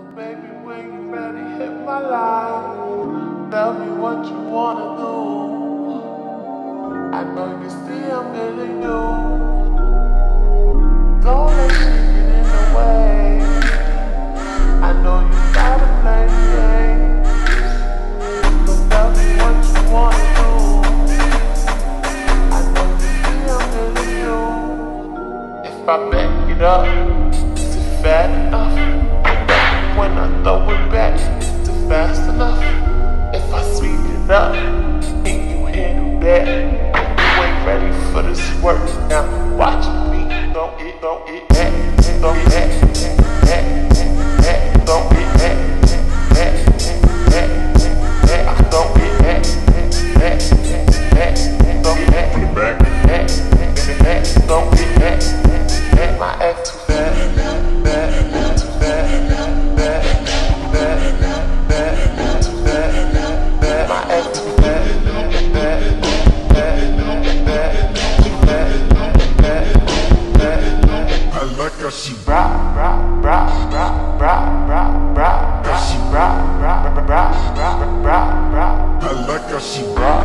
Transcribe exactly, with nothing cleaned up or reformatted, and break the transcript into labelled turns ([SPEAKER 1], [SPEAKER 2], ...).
[SPEAKER 1] Baby, when you ready, hit my line. Tell me what you wanna do. I know you see I'm feeling you. Don't let shit get in the way. I know you gotta play the game. So tell me what you wanna do. I know you see I'm feeling you. If I back it up, is it fat enough? When I throw it back, is it fast enough? If I speed it up, can you handle that? You ain't ready for this work now. Watch me, throw it, throw it back, throw it back, back, back, throw it back, back, back, back, I throw it back, back, back, throw it back, back, back, back, throw it back, back. My ex too bad, bad, too bad. She rock, rock, rock, rock, rock, rock, rock. She rock, rock, rock, rock, rock, rock. I like how she rock.